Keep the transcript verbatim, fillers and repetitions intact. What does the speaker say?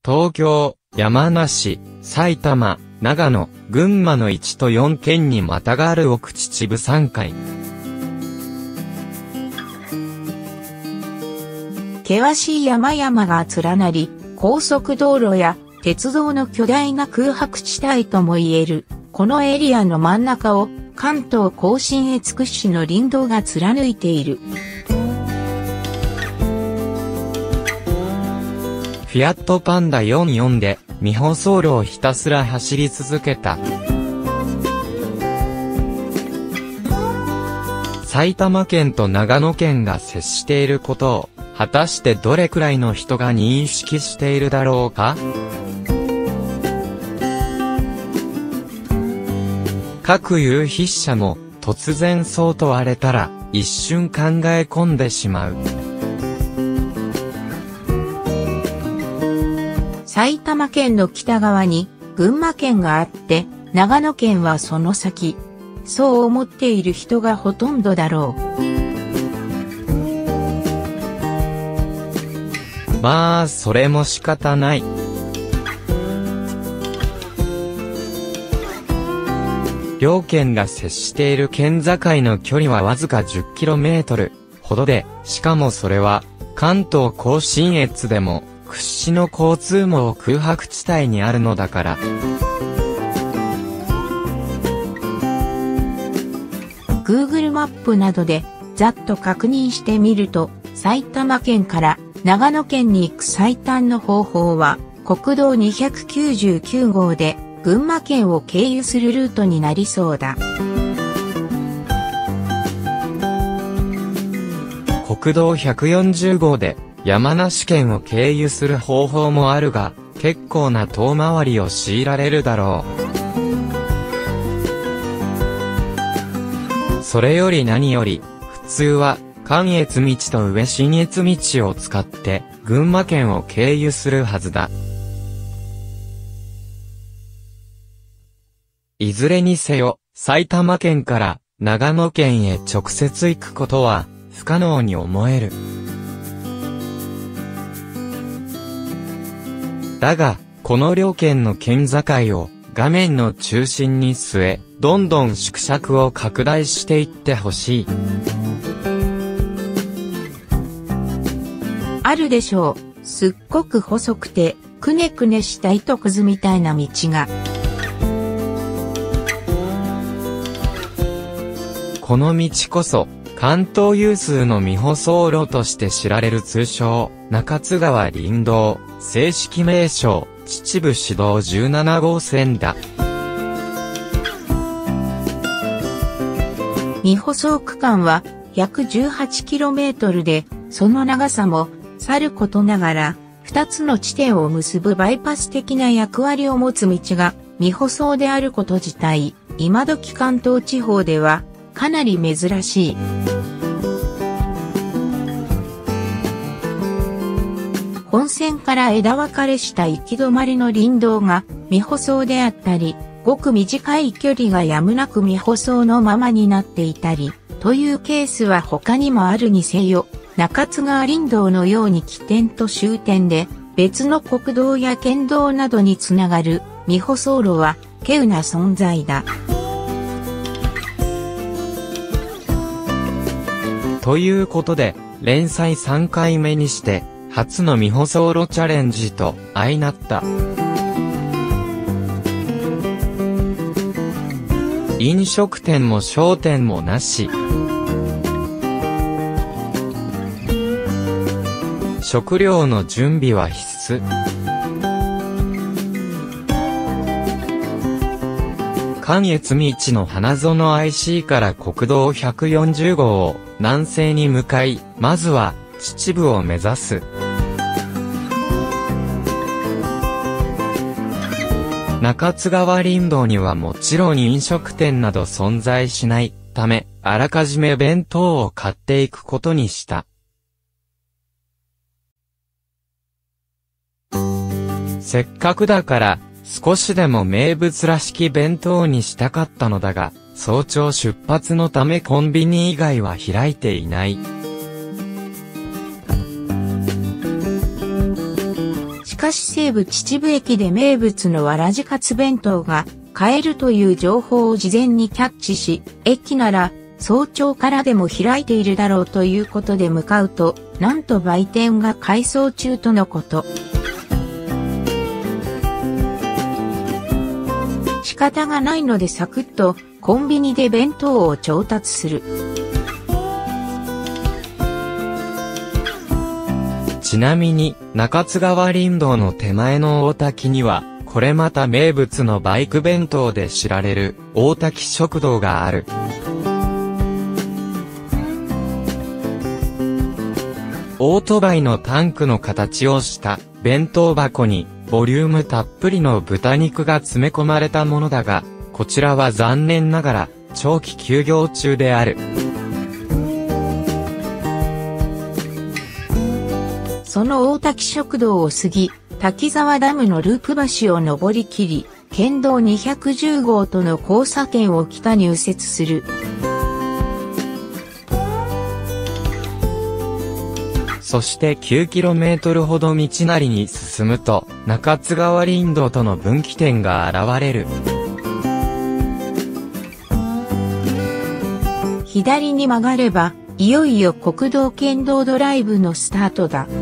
東京、山梨、埼玉、長野、群馬のいちとよん県にまたがる奥秩父山塊。 険しい山々が連なり、高速道路や鉄道の巨大な空白地帯とも言える、このエリアの真ん中を関東甲信越屈指の林道が貫いている。 フィアットパンダよんじゅうよんで、未舗走路をひたすら走り続けた。埼玉県と長野県が接していることを、果たしてどれくらいの人が認識しているだろうか？各有筆者も、突然そう問われたら、一瞬考え込んでしまう。 埼玉県の北側に群馬県があって、長野県はその先。そう思っている人がほとんどだろう。まあ、それも仕方ない。両県が接している県境の距離はわずかじゅっキロメートルほどで、しかもそれは関東甲信越でも屈指の交通網空白地帯にあるのだから。 Google マップなどでざっと確認してみると、埼玉県から長野県に行く最短の方法は国道にひゃくきゅうじゅうきゅう号で群馬県を経由するルートになりそうだ。 国道ひゃくよんじゅう号で山梨県を経由する方法もあるが、結構な遠回りを強いられるだろう。それより何より、普通は関越道と上信越道を使って群馬県を経由するはずだ。いずれにせよ、埼玉県から長野県へ直接行くことは不可能に思える。だが、この両県の県境を画面の中心に据え、どんどん縮尺を拡大していってほしい。 あるでしょう。すっごく細くて、くねくねした糸くずみたいな道が。 この道こそ、関東有数の未舗走路として知られる通称、中津川林道、正式名称、秩父市道じゅうなな号線だ。 未舗装区間は ひゃくじゅうはちキロメートル で、その長さもさることながら、二つの地点を結ぶバイパス的な役割を持つ道が未舗装であること自体、今時関東地方ではかなり珍しい。本線から枝分かれした行き止まりの林道が未舗装であったり、ごく短い距離がやむなく未舗装のままになっていたり、というケースは他にもあるにせよ、中津川林道のように起点と終点で、別の国道や県道などにつながる未舗装路は、稀有な存在だ。 ということで、連載さんかいめにして、初の未舗装路チャレンジと相なった。飲食店も商店もなし。食料の準備は必須。関越道の花園 アイシー から国道ひゃくよんじゅう号を南西に向かい、まずは秩父を目指す。中津川林道にはもちろん飲食店など存在しないため、あらかじめ弁当を買っていくことにした。せっかくだから少しでも名物らしき弁当にしたかったのだが、早朝出発のためコンビニ以外は開いていない。 しかし西武秩父駅で名物のわらじかつ弁当が買えるという情報を事前にキャッチし、駅なら早朝からでも開いているだろうということで向かうと、なんと売店が改装中とのこと。仕方がないのでサクッとコンビニで弁当を調達する。 ちなみに、中津川林道の手前の大滝には、これまた名物のバイク弁当で知られる大滝食堂がある。オートバイのタンクの形をした弁当箱にボリュームたっぷりの豚肉が詰め込まれたものだが、こちらは残念ながら長期休業中である。 その大滝食堂を過ぎ、滝沢ダムのループ橋を登り切り、県道にひゃくじゅう号との交差点を北に右折する。 そしてきゅうキロメートルほど道なりに進むと、中津川林道との分岐点が現れる。 左に曲がれば、いよいよ国道県道ドライブのスタートだ。